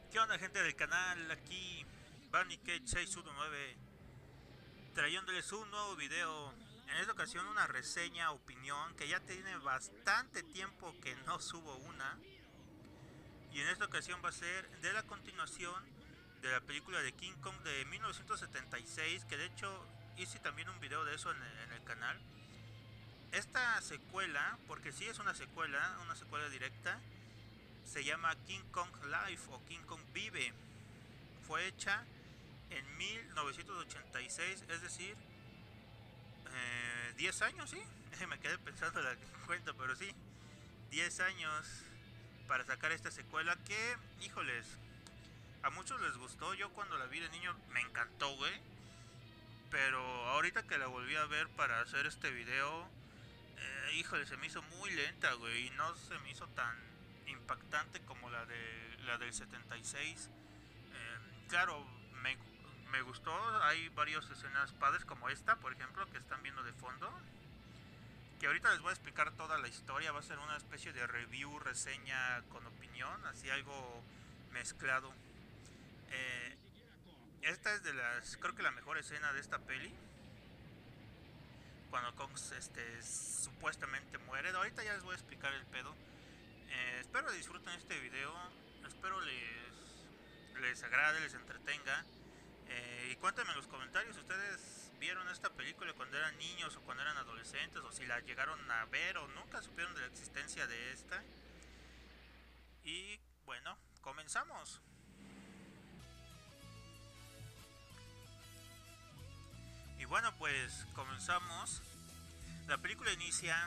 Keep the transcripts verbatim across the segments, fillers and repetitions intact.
¿Qué onda, gente del canal? Aquí Barney Cage seis uno nueve trayéndoles un nuevo video. En esta ocasión una reseña, opinión, que ya tiene bastante tiempo que no subo una. Y en esta ocasión va a ser de la continuación de la película de King Kong de mil novecientos setenta y seis, que de hecho hice también un video de eso en el, en el canal. Esta secuela, porque sí es una secuela, una secuela directa, se llama King Kong Life o King Kong Vive. Fue hecha en mil novecientos ochenta y seis, es decir, eh, diez años, sí. Me quedé pensando la cuenta, pero sí, diez años para sacar esta secuela que, híjoles, a muchos les gustó. Yo cuando la vi de niño me encantó, güey. Pero ahorita que la volví a ver para hacer este video, eh, híjole, se me hizo muy lenta, güey. Y no se me hizo tan impactante como la de la del setenta y seis. Eh, claro, me, me gustó. Hay varias escenas padres como esta, por ejemplo, que están viendo de fondo. Que ahorita les voy a explicar toda la historia. Va a ser una especie de review, reseña con opinión, así algo mezclado. Eh, esta es de las, creo que la mejor escena de esta peli. Cuando Kong este, supuestamente muere. Ahorita ya les voy a explicar el pedo. Eh, espero disfruten este video. Espero les, les agrade, les entretenga. Eh, y cuéntenme en los comentarios si ustedes vieron esta película cuando eran niños o cuando eran adolescentes, o si la llegaron a ver o nunca supieron de la existencia de esta. Y bueno, comenzamos. Y bueno, pues comenzamos. La película inicia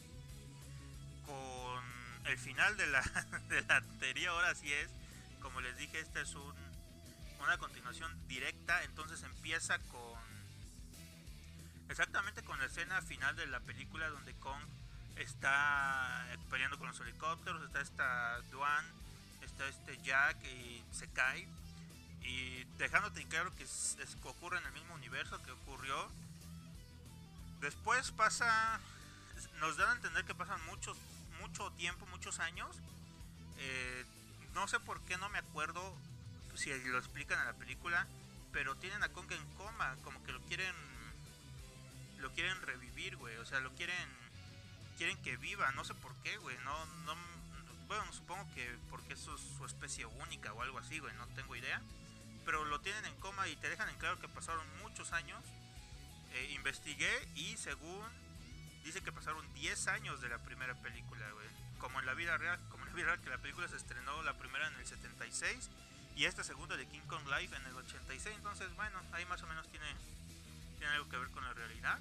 con el final de la, de la anterior, así es. Como les dije, esta es un, una continuación directa, entonces empieza con exactamente con la escena final de la película donde Kong está peleando con los helicópteros, está esta Duan, está este Jack y se cae. Y dejándote en claro que es, es, ocurre en el mismo universo que ocurrió. Después pasa, nos dan a entender que pasan muchos, mucho tiempo, muchos años. Eh, no sé por qué, no me acuerdo si lo explican en la película, pero tienen a Kong en coma, como que lo quieren lo quieren revivir, güey. O sea, lo quieren quieren que viva, no sé por qué, güey. No no bueno, supongo que porque eso es su especie única o algo así, güey, no tengo idea. Pero lo tienen en coma y te dejan en claro que pasaron muchos años. Eh, investigué y según dice que pasaron diez años de la primera película, güey. Como en la vida real, como en la vida real, que la película se estrenó la primera en el setenta y seis y esta segunda de King Kong Live en el ochenta y seis. Entonces, bueno, ahí más o menos tiene tiene algo que ver con la realidad.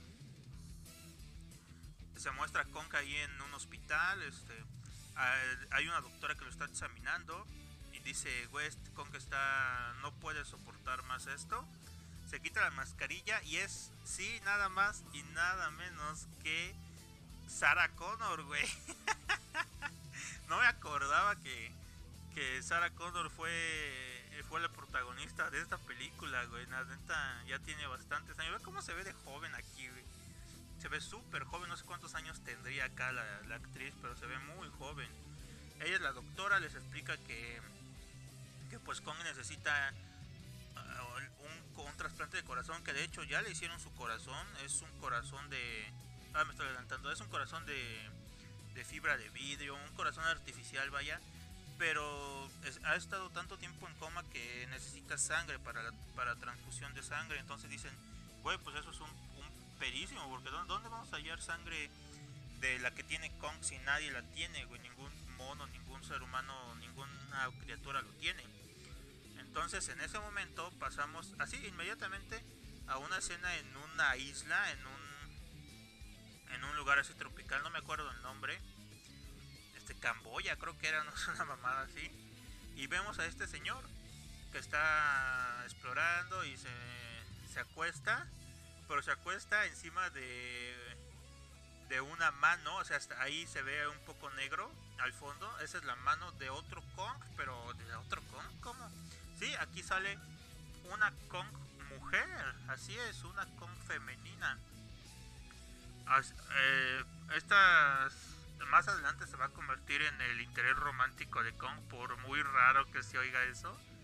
Se muestra a Kong ahí en un hospital, este, hay una doctora que lo está examinando y dice, güey, este Kong está, no puede soportar más esto. Se quita la mascarilla y es, sí, nada más y nada menos que Sarah Connor, güey. No me acordaba que, que Sarah Connor fue, fue la protagonista de esta película, güey. La neta ya tiene bastantes años. Ve cómo se ve de joven aquí, güey. Se ve súper joven, no sé cuántos años tendría acá la, la actriz, pero se ve muy joven. Ella es la doctora, les explica que, que pues Kong necesita uh, un, un trasplante de corazón, que de hecho ya le hicieron su corazón. Es un corazón de... Ah, me estoy adelantando. Es un corazón de, de fibra de vidrio, un corazón artificial, vaya. Pero es, ha estado tanto tiempo en coma que necesita sangre para, la, para transfusión de sangre. Entonces dicen, güey, pues eso es un, un perísimo, porque ¿dónde vamos a hallar sangre de la que tiene Kong si nadie la tiene, güey? Ningún mono, ningún ser humano, ninguna criatura lo tiene. Entonces en ese momento pasamos así inmediatamente a una escena en una isla, en un en un lugar así tropical, no me acuerdo el nombre, este Camboya creo que era, no es una mamada así, y vemos a este señor que está explorando y se, se acuesta, pero se acuesta encima de de una mano, o sea, hasta ahí se ve un poco negro al fondo. Esa es la mano de otro Kong, pero de otro Kong, ¿cómo? Sí, aquí sale una Kong mujer, así es, una Kong femenina. As, eh, estas más adelante se va a convertir en el interés romántico de Kong, por muy raro que se oiga eso.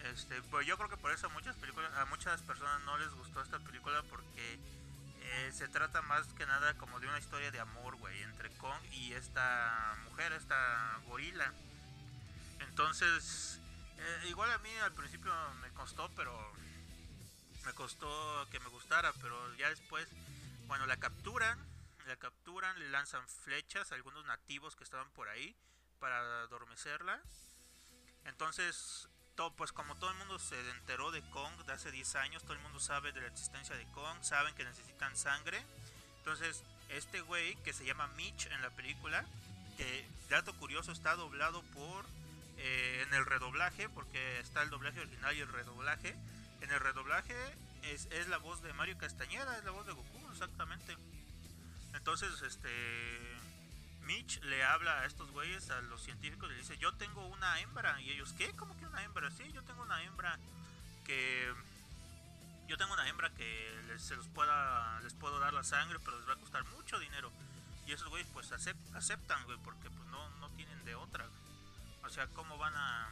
Este, pues yo creo que por eso a muchas películas, a muchas personas no les gustó esta película porque eh, se trata más que nada como de una historia de amor, güey, entre Kong y esta mujer, esta gorila. Entonces, eh, igual a mí al principio me costó, pero me costó que me gustara, pero ya después, bueno, la capturan, la capturan, le lanzan flechas a algunos nativos que estaban por ahí para adormecerla. Entonces, todo, pues como todo el mundo se enteró de Kong de hace diez años, todo el mundo sabe de la existencia de Kong, saben que necesitan sangre. Entonces, este güey que se llama Mitch en la película, que dato curioso está doblado por eh, en el redoblaje, porque está el doblaje original y el redoblaje. En el redoblaje es, es la voz de Mario Castañeda, es la voz de Goku, exactamente. Entonces, este Mitch le habla a estos güeyes, a los científicos, y le dice, yo tengo una hembra. Y ellos, ¿qué? ¿Cómo que una hembra? Sí, yo tengo una hembra que... Yo tengo una hembra que les, se los pueda, les puedo dar la sangre, pero les va a costar mucho dinero. Y esos güeyes pues acept, aceptan, güey, porque pues no, no tienen de otra. O sea, ¿cómo van a...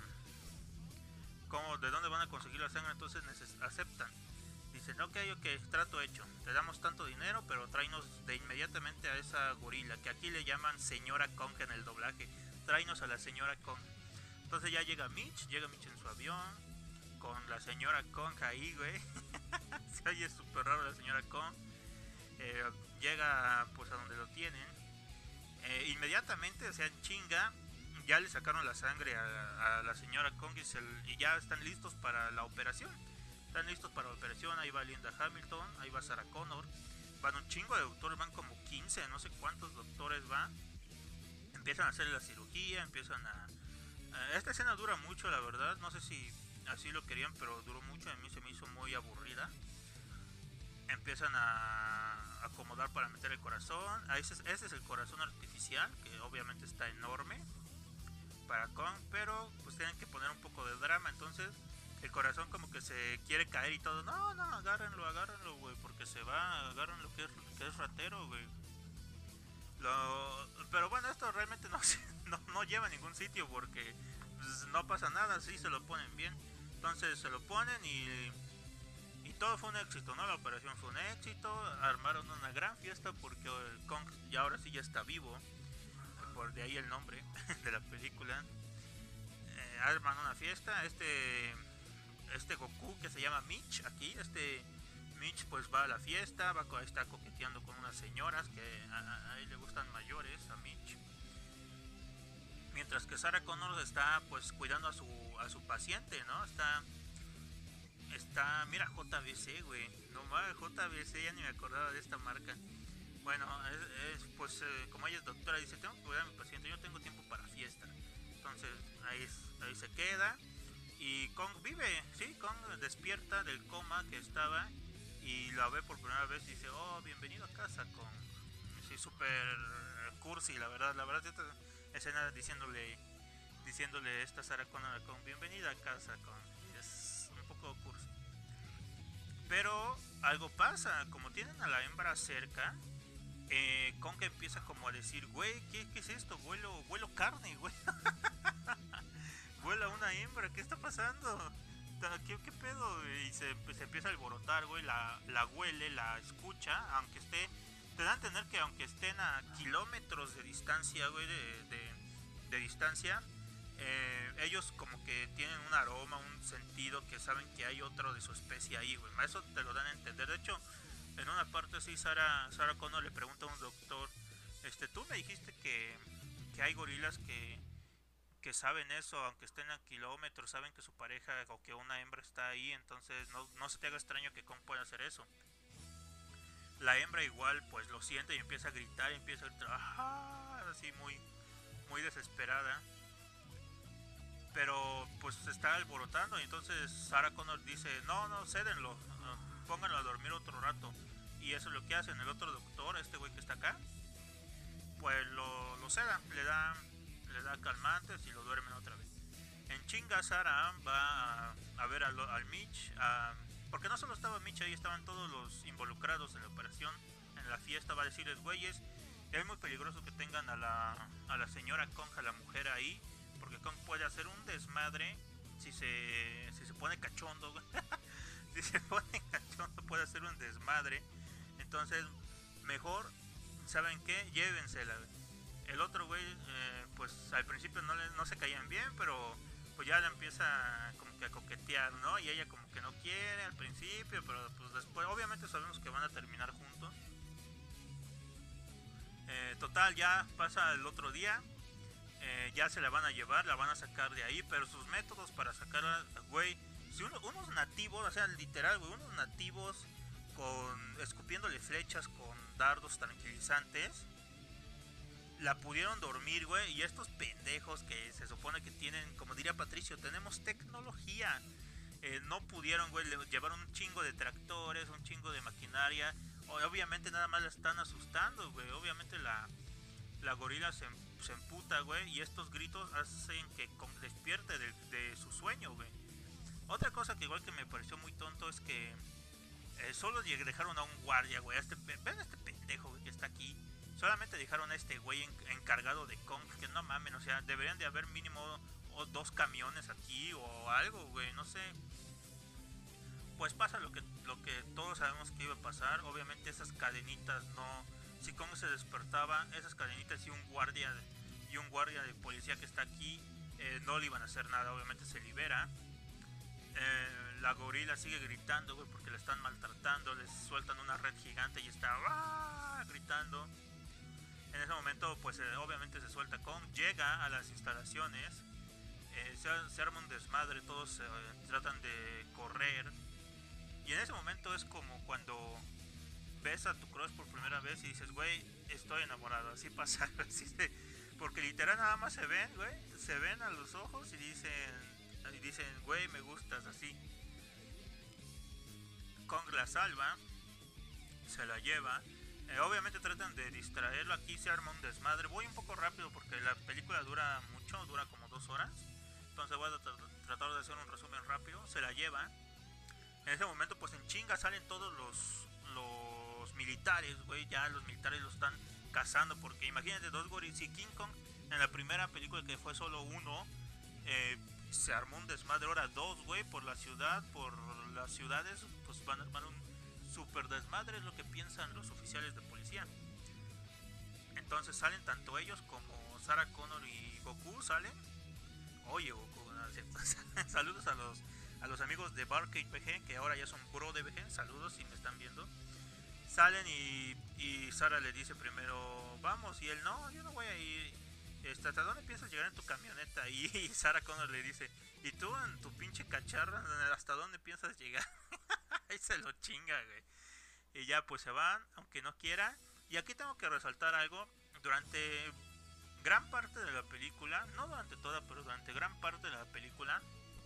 Cómo, ¿de dónde van a conseguir la sangre? Entonces neces aceptan. Dicen, ok, ok, trato hecho. Te damos tanto dinero, pero tráenos de inmediatamente a esa gorila, que aquí le llaman señora Kong en el doblaje. Tráenos a la señora Kong. Entonces ya llega Mitch, llega Mitch en su avión, con la señora Kong ahí, güey. Se oye súper raro la señora Kong. Eh, llega pues a donde lo tienen. Eh, inmediatamente, o sea, en chinga, ya le sacaron la sangre a, a la señora Kong y, se, y ya están listos para la operación. Están listos para la operación, ahí va Linda Hamilton, ahí va Sarah Connor. Van un chingo de doctores, van como quince, no sé cuántos doctores van. Empiezan a hacer la cirugía, empiezan a... a esta escena dura mucho, la verdad, no sé si así lo querían, pero duró mucho, a mí se me hizo muy aburrida. Empiezan a acomodar para meter el corazón. Ese es, ese es el corazón artificial, que obviamente está enorme para Kong, pero pues tienen que poner un poco de drama, entonces el corazón como que se quiere caer y todo. No, no, agárrenlo, agárrenlo, güey, porque se va, agárrenlo que es, que es ratero, güey. Lo, pero bueno, esto realmente no, no, no lleva a ningún sitio porque pues, no pasa nada, sí se lo ponen bien. Entonces se lo ponen y, y todo fue un éxito, ¿no? La operación fue un éxito, armaron una gran fiesta porque el Kong ya ahora sí ya está vivo, por de ahí el nombre de la película. Eh, arman una fiesta, este este Goku que se llama Mitch aquí, este Mitch pues va a la fiesta, va a estar coqueteando con unas señoras que a, a, a él le gustan mayores, a Mitch. Mientras que Sarah Connor está pues cuidando a su a su paciente, ¿no? Está está, mira J B C, güey. No mames, J B C, ya ni me acordaba de esta marca. Bueno, es, es pues eh, como ella es doctora, dice, tengo que cuidar a mi paciente, yo no tengo tiempo para fiesta. Entonces, ahí ahí se queda. Y Kong vive, sí, Kong despierta del coma que estaba y la ve por primera vez y dice, oh, bienvenido a casa, Kong. Sí, súper cursi, la verdad, la verdad, esta escena diciéndole, diciéndole esta Sarah Connor a Kong, bienvenida a casa, Kong. Es un poco cursi. Pero algo pasa, como tienen a la hembra cerca, eh, Kong empieza como a decir, güey, ¿qué, ¿qué es esto? Vuelo, vuelo carne, güey. Vuela una hembra, ¿qué está pasando? ¿Qué, qué pedo? Y se, se empieza a alborotar, güey, la, la huele, la escucha, aunque esté... Te dan a entender que aunque estén a kilómetros de distancia, güey, de, de, de distancia, eh, ellos como que tienen un aroma, un sentido que saben que hay otro de su especie ahí, güey. Eso te lo dan a entender. De hecho, en una parte sí, Sarah, Sarah Connor le pregunta a un doctor, este, tú me dijiste que, que hay gorilas que que saben eso, aunque estén a kilómetros, saben que su pareja o que una hembra está ahí, entonces no, no se te haga extraño que Kong pueda hacer eso. La hembra igual pues lo siente y empieza a gritar, y empieza a gritar, ¡ah! Así muy, muy desesperada. Pero pues se está alborotando y entonces Sarah Connor dice, no, no, cédenlo, no, pónganlo a dormir otro rato. Y eso es lo que hacen, el otro doctor, este güey que está acá, pues lo, lo seda, le da le da calmantes y lo duermen otra vez. En chinga Sarah va a, a ver al, al Mitch, a, porque no solo estaba Mitch ahí, estaban todos los involucrados en la operación, en la fiesta. Va a decirles, güeyes, es muy peligroso que tengan a la, a la señora Kong, a la mujer ahí, porque Kong puede hacer un desmadre si se, si se pone cachondo, güey. Si se pone cachondo puede hacer un desmadre. Entonces, mejor, ¿saben qué? Llévensela, güey. El otro güey, eh, pues al principio no, le, no se caían bien, pero pues ya le empieza como que a coquetear, ¿no? Y ella como que no quiere al principio, pero pues después, obviamente sabemos que van a terminar juntos. Eh, total, ya pasa el otro día, eh, ya se la van a llevar, la van a sacar de ahí, pero sus métodos para sacarla, güey, si uno, unos nativos, o sea, literal, güey, unos nativos con escupiéndole flechas con dardos tranquilizantes, la pudieron dormir, güey, y estos pendejos que se supone que tienen, como diría Patricio, tenemos tecnología, eh, no pudieron, güey, llevaron un chingo de tractores, un chingo de maquinaria, obviamente nada más la están asustando, güey, obviamente la, la gorila se, se emputa, güey, y estos gritos hacen que despierte de, de su sueño, güey. Otra cosa que igual que me pareció muy tonto es que eh, solo dejaron a un guardia, güey, este, ven a este pendejo, güey, que está aquí. Solamente dejaron a este güey en, encargado de Kong, que no mamen, o sea, deberían de haber mínimo o dos camiones aquí o algo, güey, no sé. Pues pasa lo que lo que todos sabemos que iba a pasar. Obviamente esas cadenitas no, si Kong se despertaba, esas cadenitas y un guardia y un guardia de policía que está aquí eh, no le iban a hacer nada. Obviamente se libera. Eh, la gorila sigue gritando, güey, porque la están maltratando. Les sueltan una red gigante y está ¡ah! Gritando. En ese momento, pues eh, obviamente se suelta Kong, llega a las instalaciones, eh, se, se arma un desmadre, todos eh, tratan de correr. Y en ese momento es como cuando ves a tu crush por primera vez y dices, güey, estoy enamorado, así pasa, así se, porque literal nada más se ven, güey, se ven a los ojos y dicen, y dicen, güey, me gustas, así. Kong la salva, se la lleva. Eh, obviamente tratan de distraerlo, aquí se arma un desmadre. Voy un poco rápido porque la película dura mucho, dura como dos horas. Entonces voy a tra- tratar de hacer un resumen rápido. Se la lleva. En ese momento pues en chinga salen todos los, los militares, güey. Ya los militares lo están cazando porque imagínate dos gorilas y King Kong. En la primera película que fue solo uno, eh, se armó un desmadre. Ahora dos, güey, por la ciudad, por las ciudades, pues van a armar un super desmadre, es lo que piensan los oficiales de policía. Entonces salen tanto ellos como Sarah Connor y Goku, salen. Oye, Goku, no es cierto. Saludos a los a los amigos de Barcade B G, que ahora ya son Bro de B G. Saludos si me están viendo. Salen y, y Sarah le dice primero, vamos, y él, no, yo no voy a ir. Este, ¿hasta dónde piensas llegar en tu camioneta? Y, y Sarah Connor le dice, ¿y tú en tu pinche cacharra, hasta dónde piensas llegar? Ahí se lo chinga, güey. Y ya pues se van, aunque no quiera. Y aquí tengo que resaltar algo. Durante gran parte de la película, no durante toda, pero durante gran parte de la película,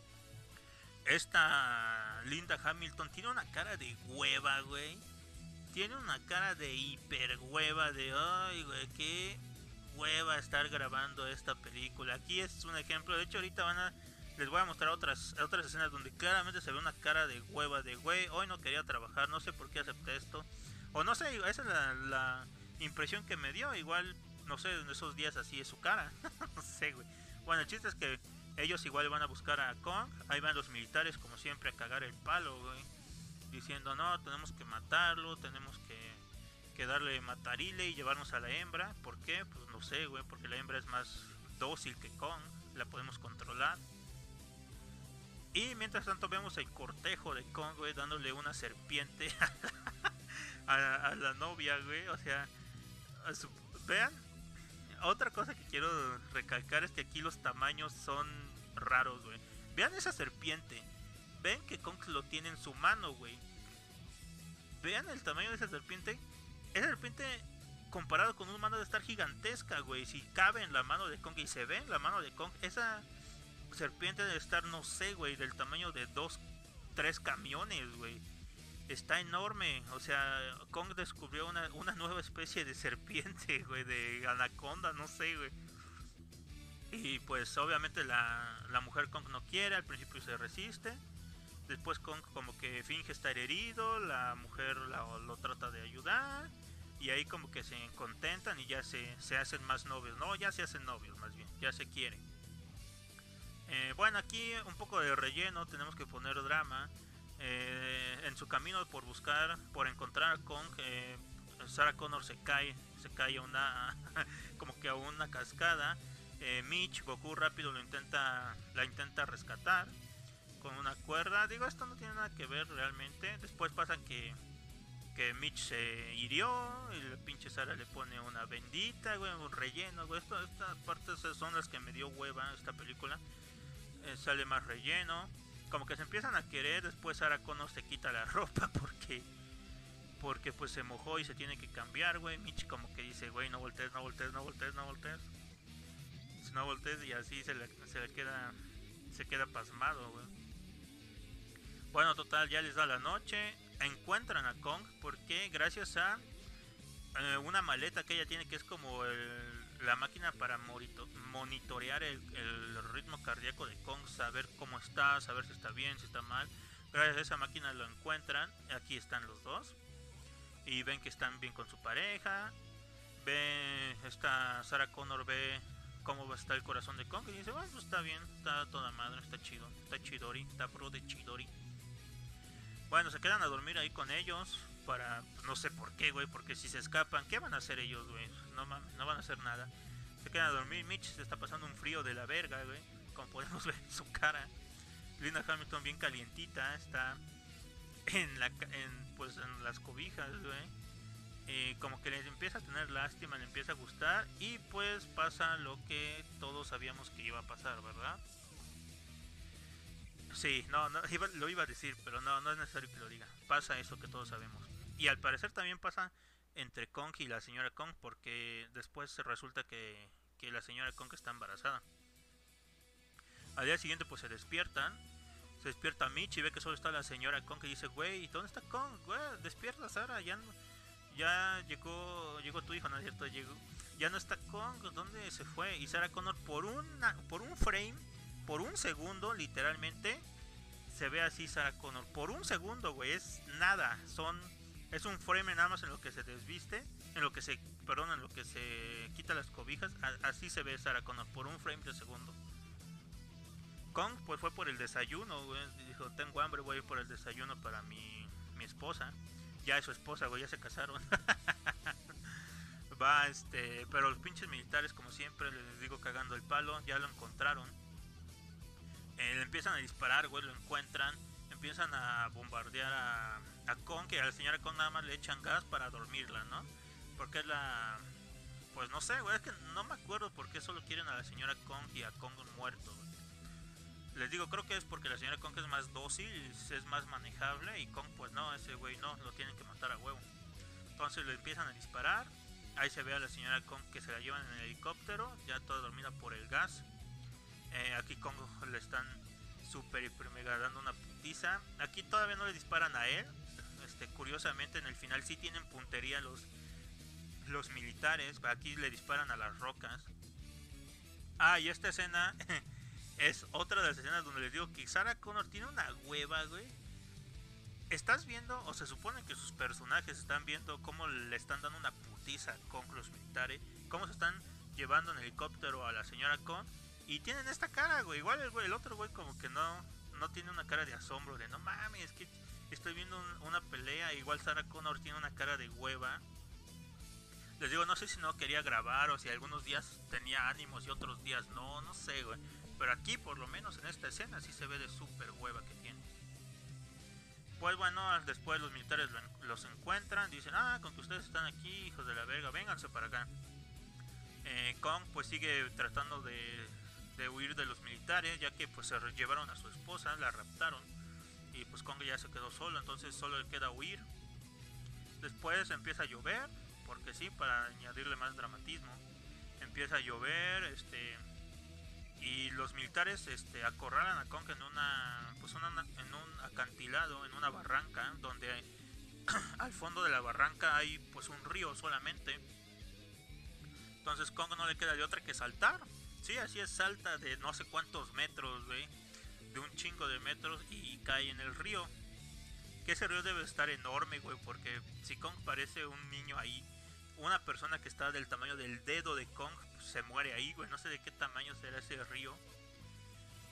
esta Linda Hamilton tiene una cara de hueva, güey. Tiene una cara de hiper hueva, de ay, güey, qué hueva estar grabando esta película. Aquí es un ejemplo. De hecho, ahorita van a les voy a mostrar otras otras escenas donde claramente se ve una cara de hueva, de güey, hoy no quería trabajar, no sé por qué acepté esto. O no sé, esa es la, la impresión que me dio. Igual, no sé, en esos días así es su cara. No sé, güey. Bueno, el chiste es que ellos igual van a buscar a Kong. Ahí van los militares, como siempre, a cagar el palo, güey. Diciendo, no, tenemos que matarlo, tenemos que, que darle matarile y llevarnos a la hembra. ¿Por qué? Pues no sé, güey, porque la hembra es más dócil que Kong, la podemos controlar. Y mientras tanto vemos el cortejo de Kong, güey, dándole una serpiente a la, a la novia, güey. O sea, a su, vean, otra cosa que quiero recalcar es que aquí los tamaños son raros, güey. Vean esa serpiente. Ven que Kong lo tiene en su mano, güey. Vean el tamaño de esa serpiente. Esa serpiente comparado con un mano de estar gigantesca, güey. Si cabe en la mano de Kong y se ve en la mano de Kong, esa serpiente debe estar, no sé, güey, del tamaño de dos, tres camiones, güey. Está enorme. O sea, Kong descubrió una, una nueva especie de serpiente, güey, de anaconda, no sé, güey. Y pues obviamente la, la mujer Kong no quiere, al principio se resiste. Después Kong como que finge estar herido, la mujer la, lo trata de ayudar. Y ahí como que se contentan y ya se, se hacen más novios. No, ya se hacen novios más bien, ya se quieren. Eh, bueno, aquí un poco de relleno, tenemos que poner drama. Eh, en su camino por buscar, por encontrar a Kong, eh, Sarah Connor se cae, se cae a una, como que a una cascada. Eh, Mitch, Goku rápido lo intenta, la intenta rescatar con una cuerda. Digo, esto no tiene nada que ver realmente. Después pasa que que Mitch se hirió y la pinche Sara le pone una bendita, güey, un relleno, güey. Esto, estas partes son las que me dio hueva esta película. Eh, sale más relleno. Como que se empiezan a querer, después Sarah Connor se quita la ropa porque porque pues se mojó y se tiene que cambiar, güey. Mitch como que dice, güey, no voltees, no voltees, no voltees, no voltees. No voltees y así se le, se le queda se queda pasmado, güey. Bueno, total, ya les da la noche. Encuentran a Kong porque gracias a eh, una maleta que ella tiene que es como el, la máquina para morito, monitorear el, el ritmo cardíaco de Kong, saber cómo está, saber si está bien, si está mal. Gracias a esa máquina lo encuentran. Aquí están los dos y ven que están bien con su pareja. Ve, esta Sarah Connor ve cómo está el corazón de Kong y dice, bueno, pues está bien, está toda madre, está chido, está chidori, está pro de chidori. Bueno, se quedan a dormir ahí con ellos para, pues, no sé por qué, güey, porque si se escapan, ¿qué van a hacer ellos, güey? No mames, no van a hacer nada. Se quedan a dormir, Mitch se está pasando un frío de la verga, güey, como podemos ver en su cara. Linda Hamilton bien calientita, está en la en, pues en las cobijas, güey. Eh, como que le empieza a tener lástima, le empieza a gustar y pues pasa lo que todos sabíamos que iba a pasar, ¿verdad? Sí, no, no iba, lo iba a decir, pero no, no es necesario que lo diga. Pasa eso que todos sabemos. Y al parecer también pasa entre Kong y la señora Kong, porque después se resulta que, que la señora Kong está embarazada. Al día siguiente pues se despiertan. Se despierta Mitch y ve que solo está la señora Kong y dice, güey, ¿dónde está Kong? Güey, despierta Sara, ya no, ya llegó llegó tu hijo, ¿no es cierto? Llegó, ya no está Kong, ¿dónde se fue? Y Sarah Connor por una, por un frame, por un segundo, literalmente, se ve así Sarah Connor. Por un segundo, güey, es nada, son, es un frame nada más en lo que se desviste, en lo que se, perdón, en lo que se quita las cobijas, así se ve Sarah Connor, por un frame de segundo. Kong pues fue por el desayuno, güey. Dijo, tengo hambre, voy a ir por el desayuno para mi, mi esposa. Ya es su esposa, güey, ya se casaron. Va, este, pero los pinches militares, como siempre, les digo, cagando el palo, ya lo encontraron. Eh, le empiezan a disparar, güey, lo encuentran. Empiezan a bombardear a, a Kong, que a la señora Kong nada más le echan gas para dormirla, ¿no? Porque es la... Pues no sé, güey, es que no me acuerdo por qué solo quieren a la señora Kong y a Kong muerto, güey. Les digo, creo que es porque la señora Kong es más dócil, es más manejable y Kong pues no, ese güey no, lo tienen que matar a huevo. Entonces le empiezan a disparar, ahí se ve a la señora Kong que se la llevan en el helicóptero, ya toda dormida por el gas. Eh, aquí Kong le están super hiper mega dando una putiza. Aquí todavía no le disparan a él, este, curiosamente en el final sí tienen puntería los, los militares, aquí le disparan a las rocas. Ah, y esta escena... es otra de las escenas donde les digo que Sarah Connor tiene una hueva, güey. Estás viendo, o se supone que sus personajes están viendo cómo le están dando una putiza con los militares, cómo se están llevando en helicóptero a la señora Kong, y tienen esta cara, güey. Igual el, güey, el otro güey como que no, no tiene una cara de asombro, de no mames, es que estoy viendo un, una pelea. Igual Sarah Connor tiene una cara de hueva. Les digo, no sé si no quería grabar o si algunos días tenía ánimos y otros días no, no sé, güey. Pero aquí, por lo menos en esta escena, sí se ve de super hueva que tiene. Pues bueno, después los militares los encuentran, dicen, ah, con que ustedes están aquí, hijos de la verga, vénganse para acá. Eh, Kong pues sigue tratando de, de huir de los militares, ya que pues se llevaron a su esposa, la raptaron. Y pues Kong ya se quedó solo, entonces solo le queda huir. Después empieza a llover, porque sí, para añadirle más dramatismo. Empieza a llover, este... y los militares este, acorralan a Kong en una, pues una, en un acantilado, en una barranca, donde al fondo de la barranca hay pues un río solamente. Entonces Kong no le queda de otra que saltar. Sí, así es, salta de no sé cuántos metros, güey, de un chingo de metros y cae en el río. Que ese río debe estar enorme, güey, porque si Kong parece un niño ahí, una persona que está del tamaño del dedo de Kong se muere ahí, güey. No sé de qué tamaño será ese río.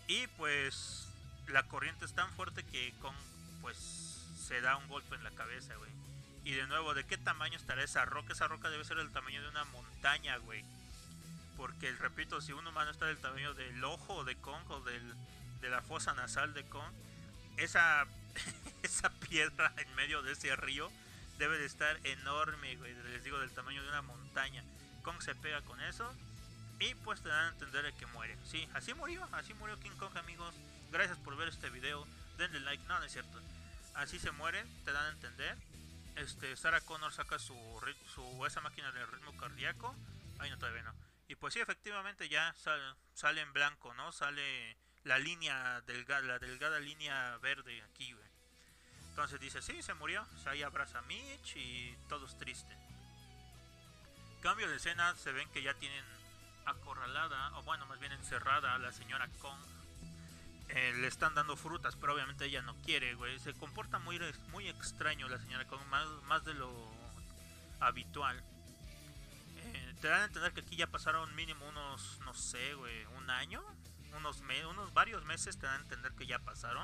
Y pues la corriente es tan fuerte que Kong pues se da un golpe en la cabeza, güey. Y de nuevo, ¿de qué tamaño estará esa roca? Esa roca debe ser del tamaño de una montaña, güey. Porque, repito, si un humano está del tamaño del ojo de Kong o del, de la fosa nasal de Kong, esa, esa piedra en medio de ese río debe de estar enorme, güey. Les digo, del tamaño de una montaña. Kong se pega con eso y pues te dan a entender que muere. Sí, así murió, así murió King Kong, amigos. Gracias por ver este video. Denle like, no, no es cierto. Así se muere, te dan a entender. Este, Sarah Connor saca su, su esa máquina de ritmo cardíaco. Ay, no, todavía no. Y pues sí, efectivamente ya sale, sale en blanco, ¿no? Sale la línea delgada, la delgada línea verde aquí, güey. Entonces dice, sí, se murió. O sea, ahí abraza a Mitch y todos tristes. Cambio de escena, se ven que ya tienen acorralada, o bueno, más bien encerrada a la señora Kong. Eh, le están dando frutas, pero obviamente ella no quiere, güey. Se comporta muy, muy extraño la señora Kong, más, más de lo habitual. Eh, te dan a entender que aquí ya pasaron mínimo unos, no sé, güey, un año, unos, me unos varios meses te dan a entender que ya pasaron.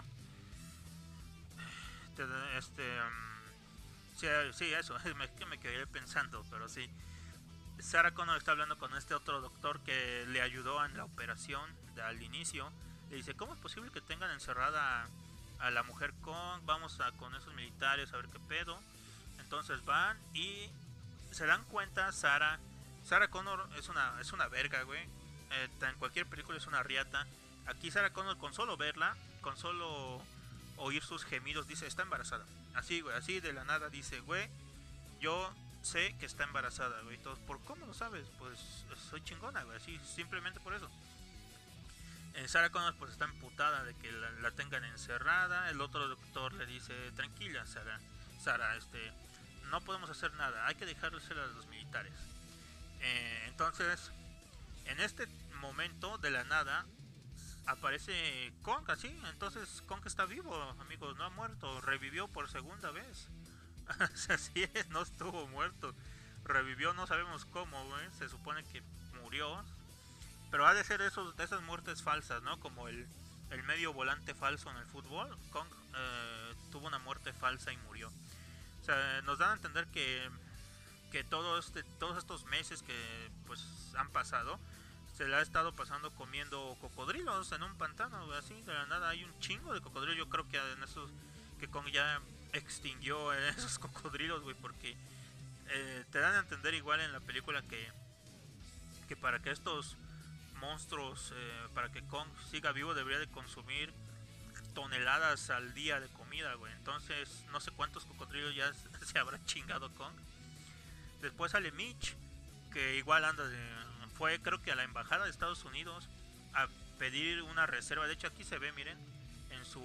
Te, este, um, sí, sí, eso, me, me quedé pensando, pero sí. Sarah Connor está hablando con este otro doctor que le ayudó en la operación de, al inicio. Le dice, ¿cómo es posible que tengan encerrada a, a la mujer Kong? Vamos a con esos militares a ver qué pedo. Entonces van y se dan cuenta, Sarah Sarah Connor es una, es una verga, güey. Eh, en cualquier película es una riata. Aquí Sarah Connor, con solo verla, con solo oír sus gemidos, dice, está embarazada. Así, güey, así de la nada dice, güey, yo sé que está embarazada, güey. Todos, ¿por cómo lo sabes? Pues soy chingona, güey, así, simplemente por eso. Eh, Sarah Connor pues está emputada de que la, la tengan encerrada. El otro doctor le dice, tranquila, Sarah, Sarah, este, no podemos hacer nada, hay que dejársela a los militares. Eh, entonces, en este momento, de la nada, aparece Kong así. Entonces, Kong está vivo, amigos, no ha muerto, revivió por segunda vez. Así es, no estuvo muerto, revivió, no sabemos cómo, ¿eh? Se supone que murió, pero ha de ser esos, de esas muertes falsas, ¿no? Como el, el medio volante falso en el fútbol. Kong eh, tuvo una muerte falsa y murió. O sea, nos dan a entender que que todo este, todos estos meses que pues han pasado, se le ha estado pasando comiendo cocodrilos en un pantano, así de la nada hay un chingo de cocodrilos. Yo creo que en esos, que Kong ya extinguió esos cocodrilos, güey, porque eh, te dan a entender igual en la película que, que para que estos monstruos, eh, para que Kong siga vivo, debería de consumir toneladas al día de comida, güey. Entonces, no sé cuántos cocodrilos ya se habrá chingado Kong. Después sale Mitch, que igual anda de, fue creo que a la embajada de Estados Unidos a pedir una reserva. De hecho aquí se ve, miren, en su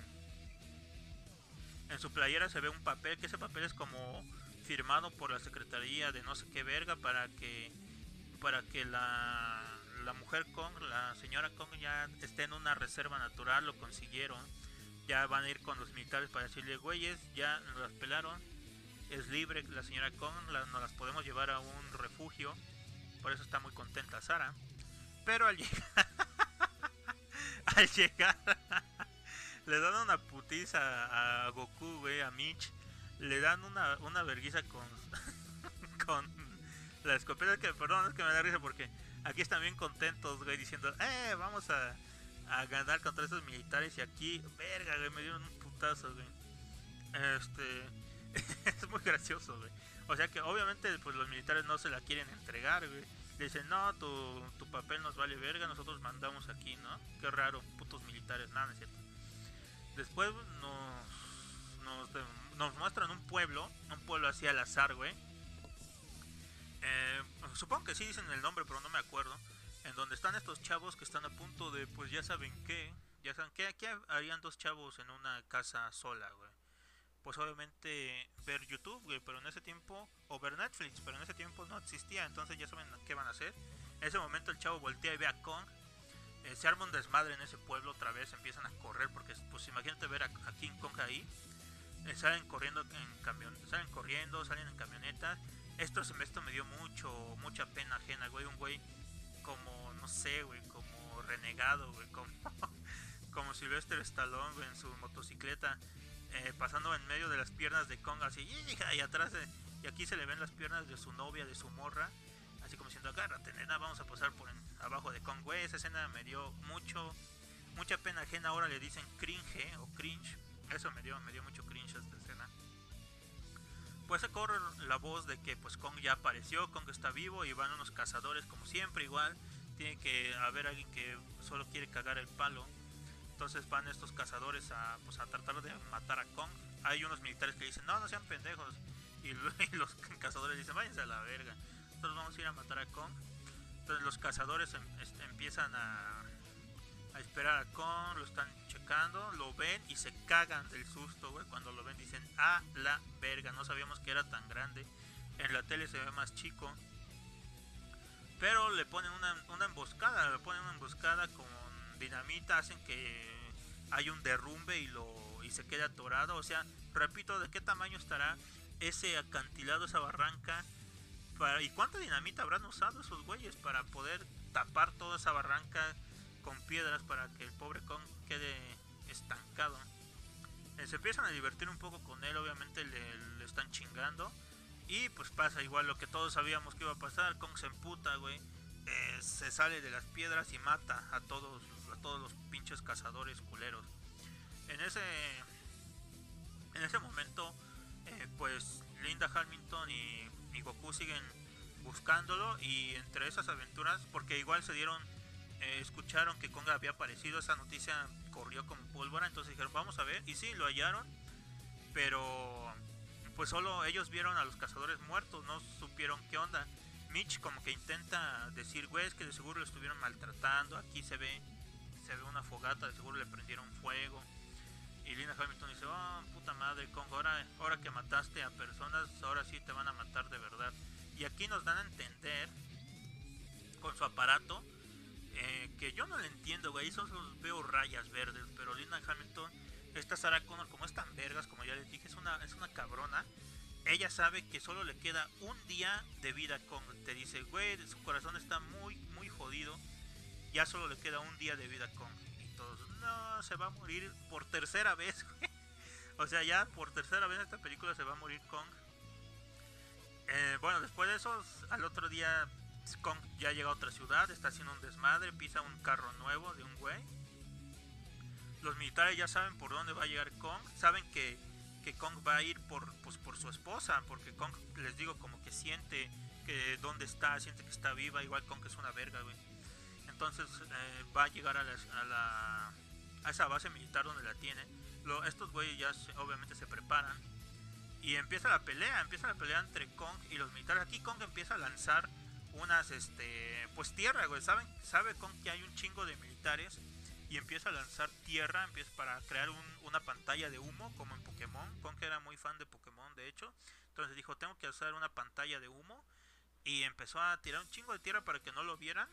en su playera se ve un papel, que ese papel es como firmado por la secretaría de no sé qué verga para que para que la la mujer Kong, la señora Kong ya esté en una reserva natural. Lo consiguieron. Ya van a ir con los militares para decirle, güeyes, ya nos las pelaron, es libre la señora Kong, la, nos las podemos llevar a un refugio. Por eso está muy contenta Sarah. Pero al llegar al llegar le dan una putiza a Goku, güey, a Mitch. Le dan una, una verguiza con con la escopeta. Que perdón, es que me da risa porque aquí están bien contentos, güey, diciendo, eh, vamos a, a ganar contra esos militares. Y aquí, verga, güey, me dieron un putazo, güey. Este es muy gracioso, güey. O sea que obviamente pues los militares no se la quieren entregar, güey. Le dicen, no, tu, tu papel nos vale verga, nosotros mandamos aquí, ¿no? Qué raro, putos militares, nada, no es cierto. Después nos, nos, nos muestran un pueblo, un pueblo así al azar, güey. Eh, supongo que sí dicen el nombre, pero no me acuerdo. En donde están estos chavos que están a punto de, pues ya saben qué. Ya saben qué, aquí harían dos chavos en una casa sola, güey. Pues obviamente ver YouTube, güey, pero en ese tiempo, o ver Netflix, pero en ese tiempo no existía. Entonces ya saben qué van a hacer. En ese momento el chavo voltea y ve a Kong. Eh, se arma un desmadre en ese pueblo otra vez, empiezan a correr, porque pues imagínate ver a, a King Kong ahí. Eh, salen corriendo en camión, salen corriendo, salen en camionetas. Esto, esto me dio mucho, mucha pena ajena, güey. Un güey como, no sé, güey, como renegado, güey, como como Sylvester Stallone, güey, en su motocicleta, eh, pasando en medio de las piernas de Kong, así, y atrás de, y aquí se le ven las piernas de su novia, de su morra, así como diciendo, agárrate, nena, vamos a pasar por en, abajo de Kong, güey. Esa escena me dio mucho, mucha pena ajena. Ahora le dicen cringe o cringe, eso me dio, me dio mucho cringe esta escena. Pues se corre la voz de que pues Kong ya apareció, Kong está vivo y van unos cazadores como siempre igual. Tiene que haber alguien que solo quiere cagar el palo. Entonces van estos cazadores a, pues, a tratar de matar a Kong. Hay unos militares que dicen, no, no sean pendejos. Y, y los cazadores dicen, váyanse a la verga. Nosotros vamos a ir a matar a Kong. Entonces los cazadores em, este, empiezan a, a esperar a Kong, lo están checando, lo ven y se cagan del susto, güey. Cuando lo ven dicen, a la verga, no sabíamos que era tan grande. En la tele se ve más chico. Pero le ponen una, una emboscada, le ponen una emboscada con dinamita, hacen que haya un derrumbe y lo y se quede atorado. O sea, repito, ¿de qué tamaño estará ese acantilado, esa barranca? Para, ¿y cuánta dinamita habrán usado esos güeyes para poder tapar toda esa barranca con piedras para que el pobre Kong quede estancado? Eh, se empiezan a divertir un poco con él, obviamente le, le están chingando. Y pues pasa igual lo que todos sabíamos que iba a pasar. Kong se emputa, güey. Eh, se sale de las piedras y mata a todos, a todos los pinches cazadores culeros. En ese, en ese momento, eh, pues Linda Hamilton y, y Goku siguen buscándolo. Y entre esas aventuras, porque igual se dieron, eh, escucharon que Kong había aparecido. Esa noticia corrió como pólvora. Entonces dijeron, vamos a ver. Y sí, lo hallaron. Pero pues solo ellos vieron a los cazadores muertos, no supieron qué onda. Mitch como que intenta decir, güey, es que de seguro lo estuvieron maltratando. Aquí se ve se ve una fogata, de seguro le prendieron fuego. Y Linda Hamilton dice, oh, puta madre, Kong, ahora, ahora que mataste a personas, ahora sí te van a matar de verdad. Y aquí nos dan a entender, con su aparato, eh, que yo no lo entiendo, güey, esos veo rayas verdes, pero Linda Hamilton, esta Sarah Connor, como es tan vergas, como ya les dije, es una, es una cabrona. Ella sabe que solo le queda un día de vida con, te dice, güey, su corazón está muy, muy jodido, ya solo le queda un día de vida con. Y todos, no, se va a morir por tercera vez, güey. O sea, ya por tercera vez en esta película se va a morir Kong. Eh, bueno, después de eso, al otro día, Kong ya llega a otra ciudad, está haciendo un desmadre, pisa un carro nuevo de un güey. Los militares ya saben por dónde va a llegar Kong, saben que, que Kong va a ir por, pues, por su esposa, porque Kong, les digo, como que siente que dónde está, siente que está viva, igual Kong es una verga, güey. Entonces eh, va a llegar a, la, a, la, a esa base militar donde la tienen. Lo, estos güeyes ya se, obviamente se preparan y empieza la pelea, empieza la pelea entre Kong y los militares. Aquí Kong empieza a lanzar unas, este, pues tierra, güey, ¿saben? Sabe Kong que hay un chingo de militares y empieza a lanzar tierra, empieza para crear un, una pantalla de humo como en Pokémon. Kong era muy fan de Pokémon, de hecho. Entonces dijo, tengo que hacer una pantalla de humo y empezó a tirar un chingo de tierra para que no lo vieran.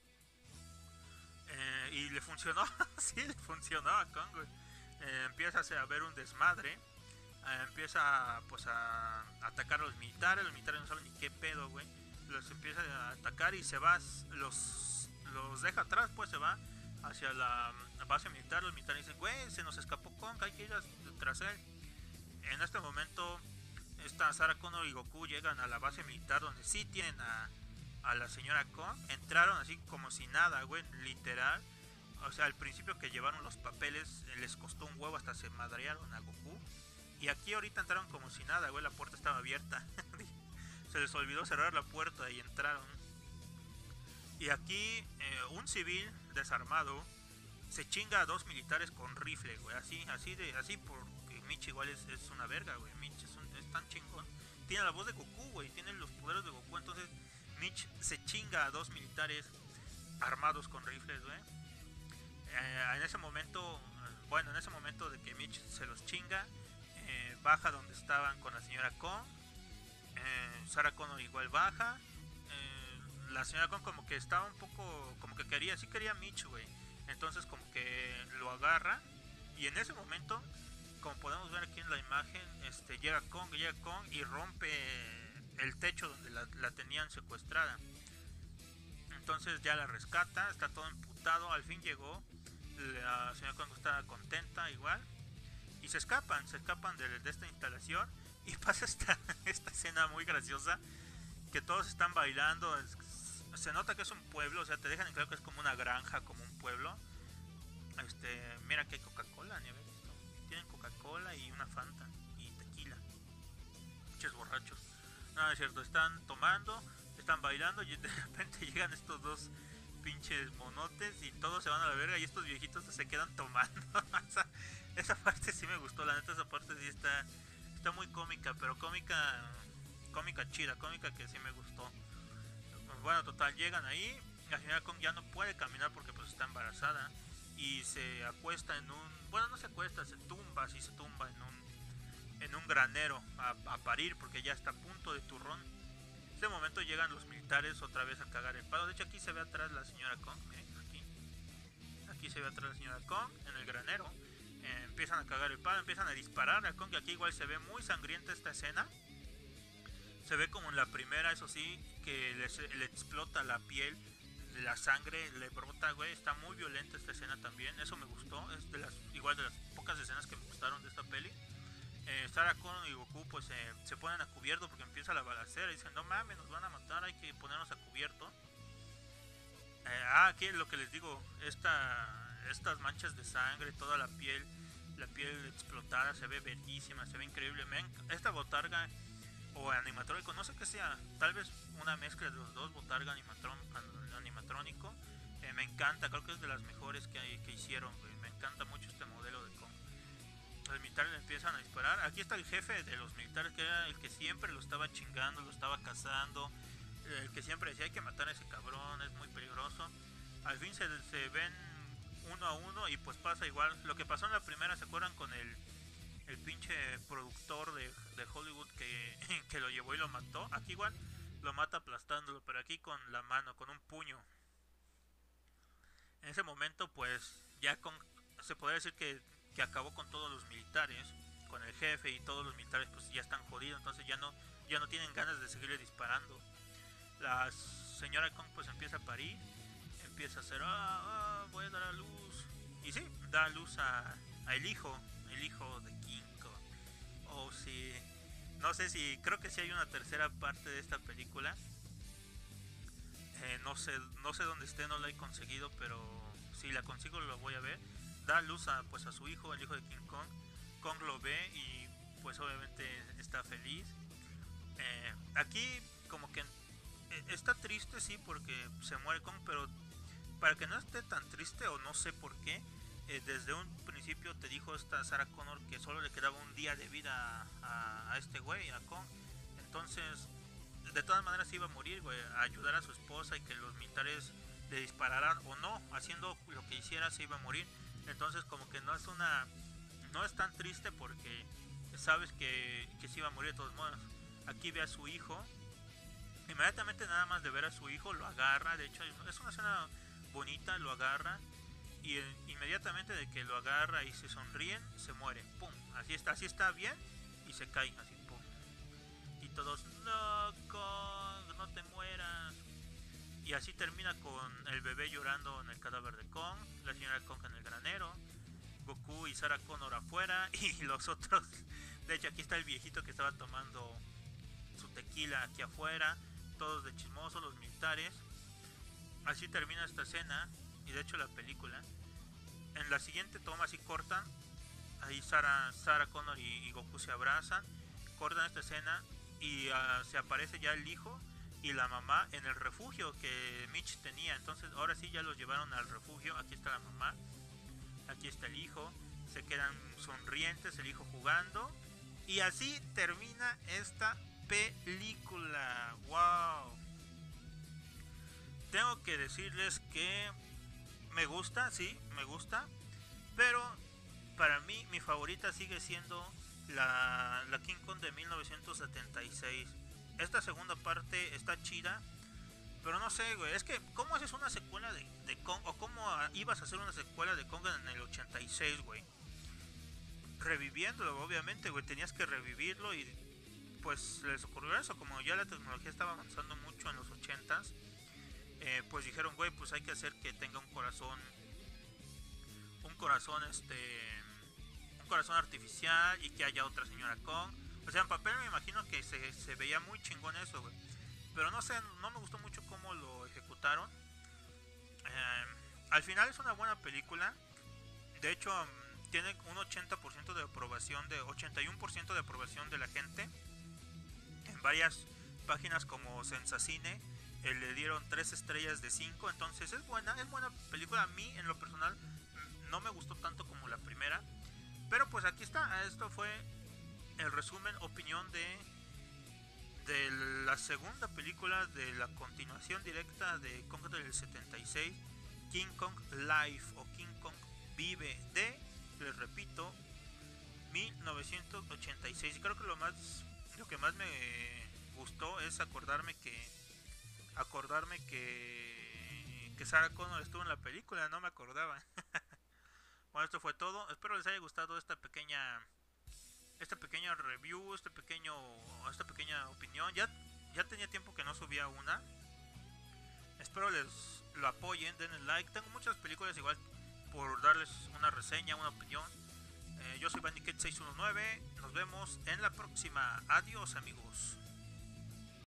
Eh, y le funcionó, sí, le funcionó a Kong, güey. Eh, empieza a ver un desmadre. Eh, empieza pues a atacar a los militares. Los militares no saben ni qué pedo, güey. Los empieza a atacar y se va, los, los deja atrás, pues se va hacia la base militar. Los militares dicen, güey, se nos escapó Kong, hay que ir tras él. En este momento, esta Sarah Connor y Goku llegan a la base militar donde sí tienen a, a la señora Kong. Entraron así como si nada, güey, literal. O sea, al principio que llevaron los papeles les costó un huevo, hasta se madrearon a Goku. Y aquí ahorita entraron como si nada, güey, la puerta estaba abierta. Se les olvidó cerrar la puerta y entraron. Y aquí eh, un civil desarmado se chinga a dos militares con rifle, güey. Así, así de, así porque Mitch igual es, es una verga, güey. Mitch es, un, es tan chingón. Tiene la voz de Goku, güey. Tiene los poderes de Goku. Entonces Mitch se chinga a dos militares armados con rifles, güey. Eh, en ese momento, bueno, en ese momento de que Mitch se los chinga, eh, baja donde estaban con la señora Kong. Eh, Sarah Connor igual baja. Eh, la señora Kong como que estaba un poco, como que quería, sí quería a Mitch, güey. Entonces como que lo agarra y en ese momento, como podemos ver aquí en la imagen, este, llega Kong, llega Kong y rompe el techo donde la, la tenían secuestrada. Entonces ya la rescata, está todo emputado, al fin llegó. La señora Kong está contenta igual. Y se escapan, se escapan de, de esta instalación. Y pasa esta, esta escena muy graciosa. Que todos están bailando. Es, se nota que es un pueblo. O sea, te dejan en claro que es como una granja, como un pueblo. Este, mira que hay Coca-Cola, ni haber visto. Tienen Coca-Cola y una Fanta. Y tequila. Pinches borrachos. No, es cierto, están tomando, están bailando y de repente llegan estos dos pinches monotes y todos se van a la verga y estos viejitos se quedan tomando. esa, esa parte sí me gustó, la neta esa parte sí está, está muy cómica, pero cómica, cómica chida, cómica que sí me gustó. Bueno, total, llegan ahí, la señora Kong ya no puede caminar porque pues está embarazada y se acuesta en un, bueno no se acuesta, se tumba, sí se tumba en un en un granero a, a parir porque ya está a punto de turrón. En ese momento llegan los militares otra vez a cagar el palo. De hecho aquí se ve atrás la señora Kong, ¿eh? aquí, aquí se ve atrás la señora Kong en el granero. Eh, empiezan a cagar el palo, empiezan a disparar a Kong, y aquí igual se ve muy sangrienta esta escena. Se ve como en la primera, eso sí, que le, le explota la piel, la sangre le brota, güey. Está muy violenta esta escena también, eso me gustó. Es de las, igual de las pocas escenas que me gustaron de esta peli. Eh, Sarah Connor y Goku pues eh, se ponen a cubierto porque empieza la balacera y dicen no mames, nos van a matar, hay que ponernos a cubierto. Eh, ah, aquí es lo que les digo, esta, estas manchas de sangre, toda la piel, la piel explotada, se ve bellísima, se ve increíble. Me esta botarga o animatrónico, no sé qué sea, tal vez una mezcla de los dos, botarga animatron, animatrónico. Eh, me encanta, creo que es de las mejores que, hay, que hicieron, güey. Me encanta mucho este modelo de Kong. Los militares le empiezan a disparar. Aquí está el jefe de los militares, que era el que siempre lo estaba chingando, lo estaba cazando, el que siempre decía hay que matar a ese cabrón, es muy peligroso. Al fin se, se ven uno a uno y pues pasa igual. Lo que pasó en la primera, ¿se acuerdan con el, el pinche productor de, de Hollywood que, que lo llevó y lo mató? Aquí igual lo mata aplastándolo, pero aquí con la mano, con un puño. En ese momento pues ya con, se podría decir que que acabó con todos los militares, con el jefe y todos los militares pues ya están jodidos, entonces ya no ya no tienen ganas de seguirle disparando. La señora Kong pues empieza a parir, empieza a hacer ah, ah, voy a dar a luz y sí, da a luz a, a el hijo, el hijo de King Kong. O oh, sí, no sé si creo que sí hay una tercera parte de esta película. Eh, no sé no sé dónde esté, no la he conseguido, pero si la consigo lo voy a ver. Da luz a, pues a su hijo, el hijo de King Kong. Kong lo ve y pues obviamente está feliz. Eh, aquí como que eh, está triste, sí, porque se muere Kong, pero para que no esté tan triste o no sé por qué, eh, desde un principio te dijo esta Sarah Connor que solo le quedaba un día de vida a, a este güey, a Kong. Entonces, de todas maneras iba a morir, güey, a ayudar a su esposa y que los militares le dispararan o no, haciendo lo que hiciera se iba a morir. Entonces como que no es una, no es tan triste porque sabes que, que se iba a morir de todos modos. Aquí ve a su hijo, inmediatamente nada más de ver a su hijo lo agarra, de hecho es una escena bonita, lo agarra y eh, inmediatamente de que lo agarra y se sonríen, se muere, pum, así está, así está bien y se cae, así pum. Y todos, no Kong, no te mueras. Y así termina con el bebé llorando en el cadáver de Kong, la señora Kong en el granero, Goku y Sarah Connor afuera y los otros. De hecho aquí está el viejito que estaba tomando su tequila aquí afuera, todos de chismosos, los militares. Así termina esta escena y de hecho la película. En la siguiente toma así cortan, ahí Sarah, Sarah Connor y, y Goku se abrazan, cortan esta escena y uh, se aparece ya el hijo y la mamá en el refugio que Mitch tenía. Entonces ahora sí ya los llevaron al refugio. Aquí está la mamá, aquí está el hijo, se quedan sonrientes, el hijo jugando y así termina esta película. Wow, tengo que decirles que me gusta, sí, me gusta, pero para mí mi favorita sigue siendo la, la King Kong de mil novecientos setenta y seis. Esta segunda parte está chida, pero no sé, güey, es que ¿cómo haces una secuela de, de Kong? ¿O cómo ibas a hacer una secuela de Kong en el ochenta y seis, güey? Reviviéndolo, obviamente, güey, tenías que revivirlo y pues les ocurrió eso, como ya la tecnología estaba avanzando mucho en los ochentas, eh, pues dijeron, güey, pues hay que hacer que tenga un corazón corazón, este, un corazón artificial y que haya otra señora Kong. O sea, en papel me imagino que se, se veía muy chingón eso, güey. Pero no sé, no me gustó mucho cómo lo ejecutaron. Eh, Al final es una buena película. De hecho, tiene un ochenta por ciento de aprobación, de ochenta y uno por ciento de aprobación de la gente. En varias páginas como Sensacine eh, le dieron tres estrellas de cinco. Entonces es buena, es buena película. A mí en lo personal no me gustó tanto como la primera. Pero pues aquí está, esto fue el resumen, opinión de de la segunda película de la continuación directa de Kong del setenta y seis, King Kong Live o King Kong Vive de, les repito, mil novecientos ochenta y seis. Y creo que lo más lo que más me gustó es acordarme que acordarme que que Sarah Connor estuvo en la película, no me acordaba. Bueno, esto fue todo. Espero les haya gustado esta pequeña esta pequeña review, este pequeño esta pequeña opinión. Ya ya tenía tiempo que no subía una. Espero les lo apoyen, denle like. Tengo muchas películas igual por darles una reseña, una opinión. Eh, yo soy Bandicat seiscientos diecinueve. Nos vemos en la próxima. Adiós, amigos.